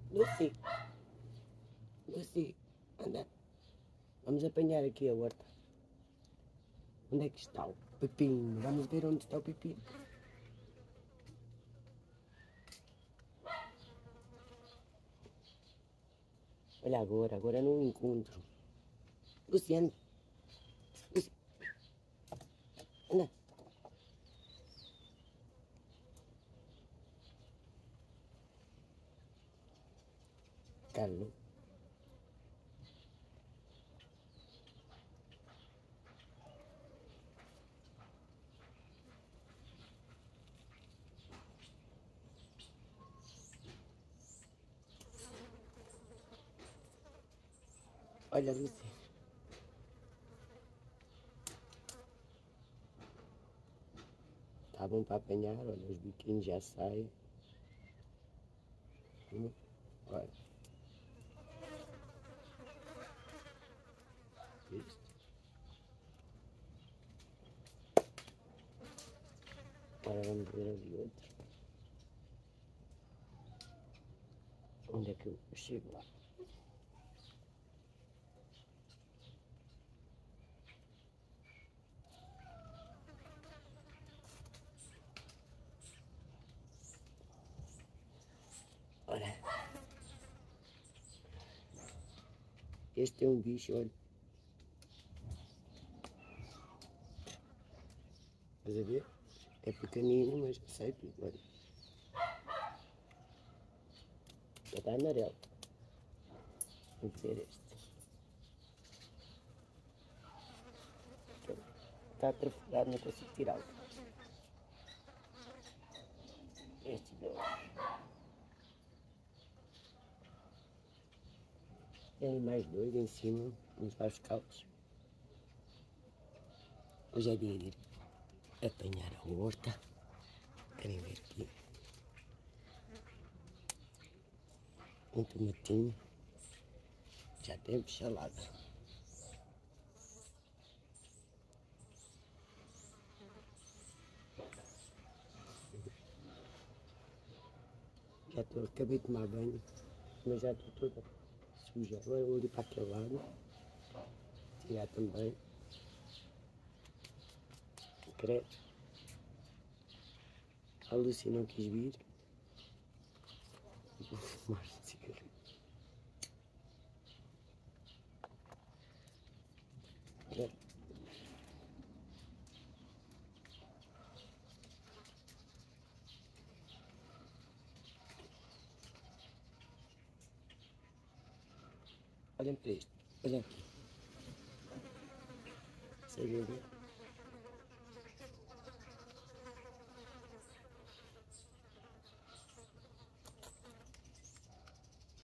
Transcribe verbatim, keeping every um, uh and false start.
Lucy, Lucy, anda. Vamos apanhar aqui a horta. Onde é que está o pepino? Vamos ver onde está o pepino. Olha agora, agora não encontro. Luciano. Luci... Anda. Carlos. Olha, Lucy. Tá bom para apanhar, olha, os biquinhos já saem. Hum, olha. Isto. Agora vamos ver ali outro. Onde é que eu chego lá? Olha. Este é um bicho, olha. Estás a ver? É pequenino, mas sai tudo, olha. Já está amarelo. Vamos ver este. Está atrofegado, não consigo tirá-lo. Este dois. Tem mais dois em cima, uns vários calços. Hoje é dia de ir apanhar a horta. Querem ver aqui? Um tomatinho. Já temos salada. Já estou, acabei de tomar banho, mas já estou toda suja. Agora vou ir para aquele lado. Tirar também. Credo. A Lucy não quis vir. Vou fumar um cigarro. Credo. Olhem para isto. Olha aqui. Você viu?